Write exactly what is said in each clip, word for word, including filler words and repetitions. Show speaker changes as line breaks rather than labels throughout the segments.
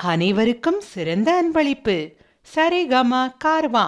அனைவருக்கும் சிறந்த அன்பளிப்பு. சரிகமா கார்வா.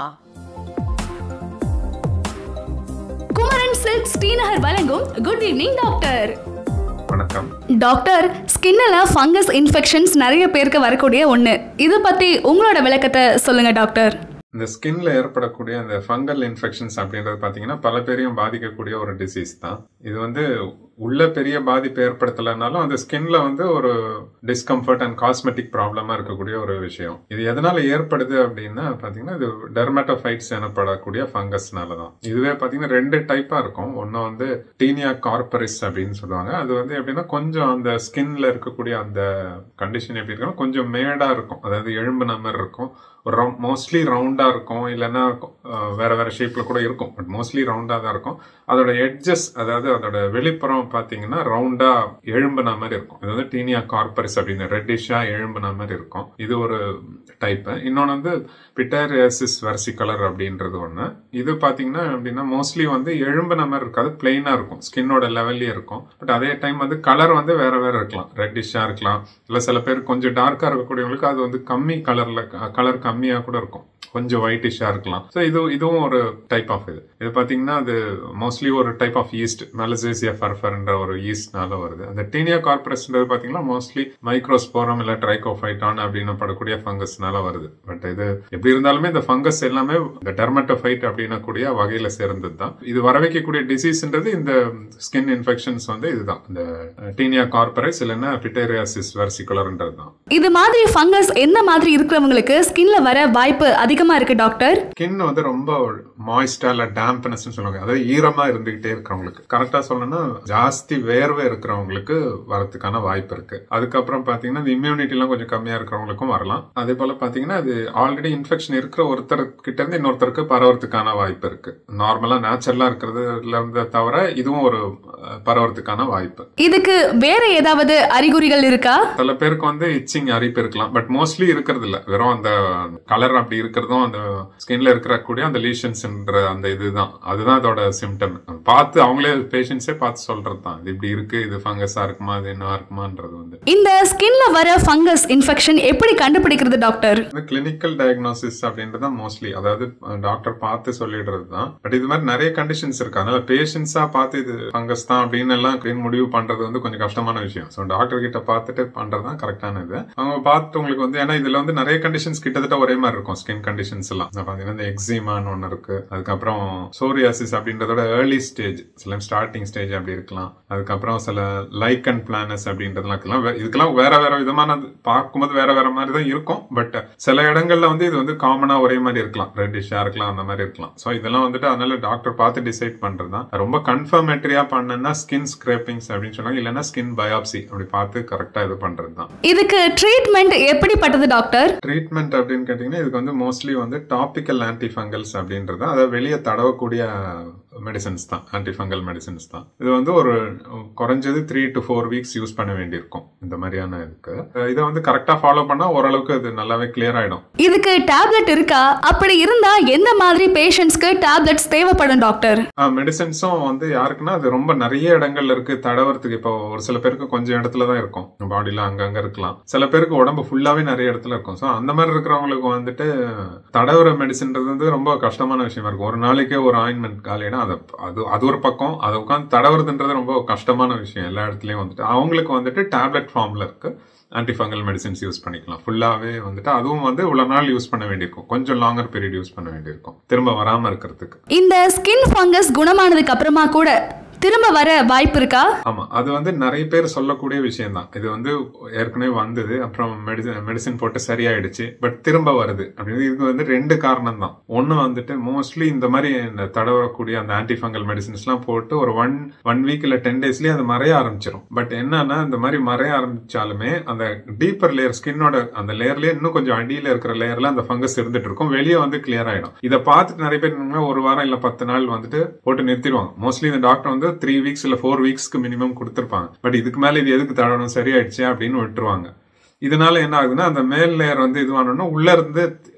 குமரன் சில்க் ஸ்ரீநகர் வழங்கும் குட் ஈவினிங் டாக்டர்.
வணக்கம்
டாக்டர். ஸ்கின்ல ஃபங்கஸ் இன்ஃபெக்ஷன்ஸ் நிறைய பேருக்கு வரக்கூடிய ஒன்று. இதை பத்தி உங்களோட விளக்கத்தை சொல்லுங்க டாக்டர்.
இந்த ஸ்கின்ல ஏற்படக்கூடிய அந்த ஃபங்கல் இன்ஃபெக்ஷன்ஸ் அப்படின்றது பாத்தீங்கன்னா பல பேரையும் பாதிக்கக்கூடிய ஒரு டிசீஸ் தான். இது வந்து உள்ள பெரிய பாதிப்பு ஏற்படுத்தலைனாலும் அந்த ஸ்கின்ல வந்து ஒரு டிஸ்கம்ஃபர்ட் அண்ட் காஸ்மெட்டிக் ப்ராப்ளமா இருக்கக்கூடிய ஒரு விஷயம். இது எதனால ஏற்படுது அப்படின்னா பாத்தீங்கன்னா இது டெர்மட்டோஃபைட்ஸ் எனப்படக்கூடிய ஃபங்கஸ்னால தான். இதுவே பாத்தீங்கன்னா ரெண்டு டைப்பா இருக்கும். ஒன்னு வந்து டீனியா கார்பரிஸ் அப்படின்னு சொல்லுவாங்க. அது வந்து எப்படின்னா கொஞ்சம் அந்த ஸ்கின்ல இருக்கக்கூடிய அந்த கண்டிஷன் எப்படி இருக்குன்னா கொஞ்சம் மேடா இருக்கும், அதாவது எலும்புன மாதிரி இருக்கும், மோஸ்ட்லி ரவுண்டா இருக்கும், இல்லைன்னா வேற வேற ஷேப்ல கூட இருக்கும், பட் மோஸ்ட்லி ரவுண்டா தான் இருக்கும். அதோட எட்ஜஸ், அதாவது அதோட வெளிப்புறம் பாத்தீங்கன்னா ரவுண்டா எழும்புன மாதிரி இருக்கும். இது வந்து டீனியா கார்பரிஸ் அப்படின்னு ரெட்டிஷா எழும்புன மாதிரி இருக்கும். இது ஒரு டைப். இன்னொன்னு வந்து பிட்டேரியாசிஸ் வெர்சிகலர் அப்படின்றது ஒண்ணு. இது பாத்தீங்கன்னா அப்படின்னா மோஸ்ட்லி வந்து எழும்புன மாதிரி இருக்காது, பிளெயினா இருக்கும், ஸ்கின்னோட லெவல்லயே இருக்கும். பட் அதே டைம் வந்து கலர் வந்து வேற வேற இருக்கலாம், ரெட்டிஷா இருக்கலாம், இல்ல சில பேர் கொஞ்சம் டார்க்கா இருக்கக்கூடியவங்களுக்கு அது வந்து கம்மி கலர்ல கலர் கம்மியா கூட இருக்கும், கொஞ்சம் ஒயிட்டிஷா இருக்கலாம். ஸோ இது இதுவும் ஒரு டைப் ஆஃப் இது. இது பாத்தீங்கன்னா அது மோஸ்ட்லி ஒரு டைப் ஆஃப் ஈஸ்ட், மெலசேசியா ஃபர்ஃபர்ன்ற ஒரு ஈஸ்ட்னால வருது. அந்த டீனியா கார்பரஸ்ன்றது பாத்தீங்கன்னா மோஸ்ட்லி மைக்ரோஸ்போரம் இல்ல ட்ரைகோஃபைட்டான் அப்படின்னு படக்கூடிய ஃபங்கஸ்னால வருது. பட் இது எப்படி இருந்தாலுமே இந்த ஃபங்கஸ் எல்லாமே இந்த டெர்மட்டோஃபைட் அப்படின்னா கூடிய வகையில சேர்ந்தது தான். இது வர வைக்கக்கூடிய டிசீஸ்ன்றது இந்த ஸ்கின் இன்ஃபெக்ஷன்ஸ் வந்து இதுதான், இந்த டீனியா கார்பரைஸ் இல்லைன்னா பிட்டேரியாசிஸ் வெர்சிகுலர்ன்றது தான்.
இது மாதிரி ஃபங்கஸ் எந்த மாதிரி இருக்கிறவங்களுக்கு ஸ்கின்ல வர வாய்ப்பு அதிகமா இருக்கு டாக்டர்?
ஸ்கின் வந்து ரொம்ப மாய்ஸ்டா இல்ல டேம்ப்னஸ் சொல்லுவாங்க, அதாவது ஈரமா இருந்துகிட்டே இருக்கிறவங்களுக்கு, கரெக்டா சொல்லணும்னா ஜாஸ்தி வேர்வை இருக்கிறவங்களுக்கு வரதுக்கான வாய்ப்பு இருக்கு. அதுக்கப்புறம் பாத்தீங்கன்னா இம்யூனிட்டி எல்லாம் கொஞ்சம் கம்மியா இருக்கிறவங்களுக்கும் வரலாம். அதே போல பாத்தீங்கன்னா அது ஆல்ரெடி இன்ஃபெக்ஷன் இருக்கிற ஒருத்தர் கிட்ட இருந்து இன்னொருத்தருக்கு பரவறதுக்கான வாய்ப்பு இருக்கு. நார்மலா நேச்சுரலா இருக்கிறதுல இருந்து தவிர இதுவும் ஒரு பரவறதுக்கான வாய்ப்பு.
இதுக்கு வேற ஏதாவது அறிகுறிகள் இருக்கா?
சில பேருக்கு வந்து இச்சிங் அரிப்பு இருக்கலாம், பட் மோஸ்ட்லி இருக்கிறது இல்ல, வெறும் அந்த கலர் அப்படி இருக்கிறதும் அந்த ஸ்கின்ல இருக்கக்கூடிய அந்த லீஷன்ஸ்ன்ற அந்த இதுதான், அதுதான் அதோட சிம்டம். பார்த்து அவங்களே பேஷண்ட்ஸே பார்த்து சொல்றது தான், இது இப்படி இருக்கு, இது ஃபங்கஸா இருக்குமா, இது என்ன இருக்குமான்றது வந்து.
இந்த ஸ்கின்ல வர ஃபங்கஸ் இன்ஃபெக்ஷன் எப்படி கண்டுபிடிக்கிறது டாக்டர்?
கிளினிக்கல் டயக்னோசிஸ் அப்படின்றது மோஸ்ட்லி, அதாவது டாக்டர் பார்த்து சொல்லிடுறது தான். பட் இது மாதிரி நிறைய கண்டிஷன்ஸ் இருக்கு, அதனால பேஷண்ட்ஸா பார்த்து இது ஃபங்கஸ் தான் அப்படின்னு எல்லாம் முடிவு பண்றது வந்து கொஞ்சம் கஷ்டமான விஷயம். ஸோ டாக்டர் கிட்ட பார்த்துட்டு பண்றதுதான் கரெக்டான இது. அவங்க பார்த்துட்டு உங்களுக்கு வந்து, ஏன்னா இதுல வந்து நிறைய கண்டிஷன்ஸ் கிட்டத்தட்ட ஒரே மாதிரி இருக்கும் ஸ்கின் கண்டிஷன்ஸ் எல்லாம். பாத்தீங்கன்னா எக்ஸிமான்னு ஒன்னு இருக்கு, அதுக்கப்புறம் சோரியாசிஸ் அப்படின்றதோட ஏர்லி ஸ்டேஜ், சில ஸ்டார்டிங் ஸ்டேஜ் அப்படி இருக்கலாம். அதுக்கப்புறம் சில லைக்கன் பிளானஸ் அப்படின்றதுலாம் இருக்கலாம். இதுக்கெல்லாம் வேற வேற விதமான பார்க்கும்போது வேற வேற மாதிரி தான் இருக்கும். பட் சில இடங்கள்ல வந்து இது வந்து காமனா ஒரே மாதிரி இருக்கலாம், ரெட்டிஷா இருக்கலாம், அந்த மாதிரி இருக்கலாம். சோ இதெல்லாம் வந்துட்டு அதனால டாக்டர் பார்த்து டிசைட் பண்றதுதான். ரொம்ப கன்ஃபர்மேட்டரியா பண்ணா ஸ்கின் ஸ்கிரேப்பிங்ஸ் அப்படின்னு சொன்னாங்க, இல்லைன்னா ஸ்கின் பயாப்சி அப்படி பார்த்து கரெக்டா இது பண்றதுதான்.
இதுக்கு ட்ரீட்மெண்ட் எப்படிப்பட்டது டாக்டர்?
ட்ரீட்மெண்ட் அப்படின்னு கேட்டீங்கன்னா இதுக்கு வந்து மோஸ்ட்லி வந்து டாபிக்கல் ஆன்டிஃபங்கல்ஸ் அப்படின்றது, அதை வெளியே தடவக்கூடிய மெடிசன்ஸ் தான், ஆன்டிஃபங்கல் மெடிசன்ஸ் தான். இது வந்து ஒரு குறைஞ்சது three to four weeks use பண்ண வேண்டியிருக்கும் இந்த மாதிரியான இதுக்கு. இதை வந்து கரெக்டா ஃபாலோ பண்ணா ஓரளவுக்கு இது நல்லாவே கிளியர் ஆயிடும்.
இதுக்கு டேப்லெட் இருக்கா? அப்படி இருந்தா எந்த மாதிரி பேஷண்ட்ஸ்க்கு டேப்லெட்ஸ் தேவைப்படும் டாக்டர்?
மெடிசன்ஸும் வந்து யாருக்குன்னா அது ரொம்ப நிறைய இடங்கள்ல இருக்கு தடவறதுக்கு. இப்போ ஒரு சில பேருக்கு கொஞ்சம் இடத்துல தான் இருக்கும், பாடியில அங்கங்க இருக்கலாம். சில பேருக்கு உடம்பு ஃபுல்லாவே நிறைய இடத்துல இருக்கும். ஸோ அந்த மாதிரி இருக்கிறவங்களுக்கு வந்துட்டு தடவுற மெடிசன்றது வந்து ரொம்ப கஷ்டமான விஷயமா இருக்கும். ஒரு நாளைக்கே ஒரு ஆயின்மெண்ட் காலையினா அது அது ஒரு பக்கம், அதை உட்காந்து தடவுறதுன்றது ரொம்ப கஷ்டமான விஷயம். எல்லா இடத்துலயும் வந்துட்டு அவங்களுக்கு வந்துட்டு டேப்லெட் ஃபார்ம்ல இருக்கு ஆன்டிஃபங்கல் மெடிசன்ஸ் யூஸ் பண்ணிக்கலாம். ஃபுல்லாவே வந்துட்டு அதுவும் வந்து இவ்வளவு நாள் யூஸ் பண்ண வேண்டியிருக்கும், கொஞ்சம் லாங்கர் பீரியட் யூஸ் பண்ண வேண்டியிருக்கும் திரும்ப வராம இருக்கிறதுக்கு.
இந்த ஸ்கின் ஃபங்கஸ் குணமானதுக்கு அப்புறமா கூட திரும்ப வர வாய்ப்பு இருக்கா?
ஆமா, அது வந்து நிறைய பேர் சொல்லக்கூடிய விஷயம் தான். இது வந்து ஏற்கனவே வந்தது, அப்புறம் மெடிசன் மெடிசன் போட்டு சரியாயிடுச்சு, பட் திரும்ப வருது அப்படின்னு. இதுக்கு வந்து ரெண்டு காரணம் தான். ஒன்னு வந்துட்டு மோஸ்ட்லி இந்த மாதிரி இந்த தடவக்கூடிய அந்த ஆன்டிஃபங்கல் மெடிசன்ஸ் எல்லாம் போட்டு ஒரு ஒன் ஒன் வீக் இல்ல டென் டேஸ்லயே அது மறைய ஆரம்பிச்சிடும். பட் என்னன்னா இந்த மாதிரி மறைய ஆரம்பிச்சாலுமே அந்த டீப்பர் லேயர், ஸ்கின்னோட அந்த லேயர்லயே இன்னும் கொஞ்சம் அடியில இருக்கிற லேயர்ல அந்த ஃபங்கஸ் இருந்துட்டு இருக்கும், வெளியே வந்து கிளியர் ஆயிடும். இதை பார்த்துட்டு நிறைய பேர் ஒரு வாரம் இல்ல பத்து நாள் வந்துட்டு போட்டு நிறுத்திடுவாங்க. மோஸ்ட்லி இந்த டாக்டர் வந்து த்ரீ வீக்ஸ் இல்ல ஃபோர் வீக்ஸ்க்கு மினிமம் கொடுத்திருப்பாங்க. பட் இதுக்கு மேல இது எதுக்கு தடவணும், சரியாயிடுச்சு அப்படின்னு விட்டுருவாங்க. இதனால என்ன ஆகுதுன்னா அந்த மேல் லேயர் வந்து இதுவானோம்னா உள்ள இருந்து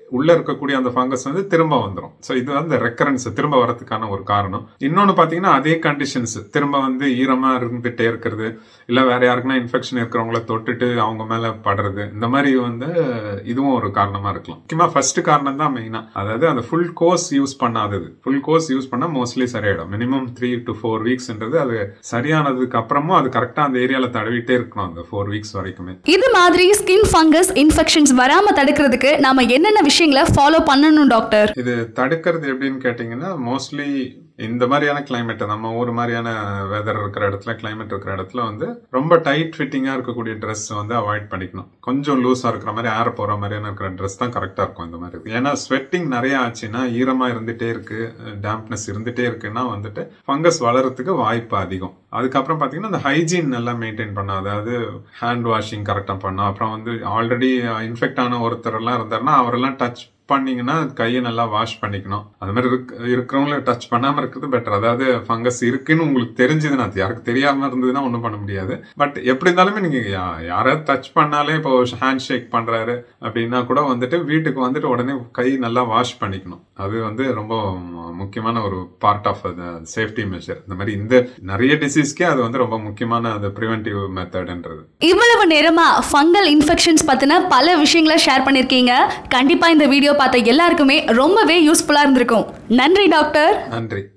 உள்ள இருக்கக்கூடிய அந்த ஃபங்கஸ் வந்து திரும்ப வந்துடும். ஸோ இது வந்து ரெக்கரன்ஸ் திரும்ப வரதுக்கான ஒரு காரணம். இன்னொன்னு பாத்தீங்கன்னா அதே கண்டிஷன்ஸ் திரும்ப வந்து ஈரமா இருந்துட்டே இருக்கிறது, இல்ல வேற யாருக்குன்னா இன்ஃபெக்ஷன் இருக்கிறவங்கள தொட்டுட்டு அவங்க மேல படுறது, இந்த மாதிரி வந்து இதுவும் ஒரு காரணமா இருக்கலாம். முக்கியமா ஃபர்ஸ்ட் காரணம் தான் மெயினா, அதாவது அந்த ஃபுல் கோர்ஸ் யூஸ் பண்ணாதது. ஃபுல் கோர்ஸ் யூஸ் பண்ணா மோஸ்ட்லி சரியாயிடும். மினிமம் த்ரீ டு ஃபோர் வீக்ஸ்ன்றது அது சரியானதுக்கு அப்புறமும் அது கரெக்டா அந்த ஏரியால தடவிட்டே இருக்கணும் அந்த ஃபோர் வீக்ஸ் வரைக்குமே.
இது மாதிரி ஸ்கின் ஃபங்கஸ் இன்ஃபெக்ஷன்ஸ் வராம தடுக்கிறதுக்கு நாம என்னென்ன விஷயங்களை ஃபாலோ பண்ணணும் டாக்டர்?
இது தடுக்கிறது எப்படின்னு கேட்டீங்கன்னா, மோஸ்ட்லி இந்த மாதிரியான கிளைமேட், நம்ம ஊர் மாதிரியான வெதர் இருக்கிற இடத்துல, கிளைமேட் இருக்கிற இடத்துல வந்து ரொம்ப டைட் ஃபிட்டிங்கா இருக்கக்கூடிய ட்ரெஸ் வந்து அவாய்ட் பண்ணிக்கணும். கொஞ்சம் லூஸா இருக்கிற மாதிரி, ஏர் போற மாதிரியான இருக்கிற ட்ரெஸ் தான் கரெக்டா இருக்கும் இந்த மாதிரி. ஏன்னா ஸ்வெட்டிங் நிறைய ஆச்சுன்னா, ஈரமா இருந்துட்டே இருக்கு, டேம்ப்னஸ் இருந்துட்டே இருக்குன்னா வந்துட்டு ஃபங்கஸ் வளர்றதுக்கு வாய்ப்பு அதிகம். அதுக்கப்புறம் பாத்தீங்கன்னா இந்த ஹைஜீன் நல்லா மெயின்டைன் பண்ண, அதாவது ஹேண்ட் வாஷிங் கரெக்டா பண்ணா, அப்புறம் வந்து ஆல்ரெடி இன்ஃபெக்ட் ஆன ஒருத்தர் எல்லாம் இருந்தாருன்னா அவரெல்லாம் டச் பண்ணீங்கன்னா கையை நல்லா வாஷ் பண்ணிக்கணும். அது மாதிரி இருக்கிறவங்கள டச் பண்ணாம இருக்கிறது பெட்டர். அதாவது ஃபங்கஸ் இருக்குன்னு உங்களுக்கு தெரிஞ்சதுன்னா, அது யாருக்கு தெரியாம இருந்ததுன்னா ஒன்றும் பண்ண முடியாது. பட் எப்படி இருந்தாலுமே நீங்க யாராவது டச் பண்ணாலே, இப்போ ஹேண்ட் ஷேக் பண்றாரு அப்படின்னா கூட வந்துட்டு வீட்டுக்கு வந்துட்டு உடனே கை நல்லா வாஷ் பண்ணிக்கணும். அது வந்து ரொம்ப முக்கியமான ஒரு பார்ட் ஆஃப் சேஃப்டி மெஷர். இந்த மாதிரி இந்த நிறைய டிசீஸ்க்கே அது வந்து ரொம்ப முக்கியமான அந்த பிரிவென்டிவ் மெத்தட்ன்றது.
இவ்வளவு நேரமா ஃபங்கல் இன்ஃபெக்ஷன்ஸ் பத்தின பல விஷயங்களை ஷேர் பண்ணிருக்கீங்க. கண்டிப்பா இந்த வீடியோ பார்த்த எல்லாருக்குமே ரொம்பவே யூஸ்ஃபுல்லா இருந்திருக்கும். நன்றி டாக்டர்.
நன்றி.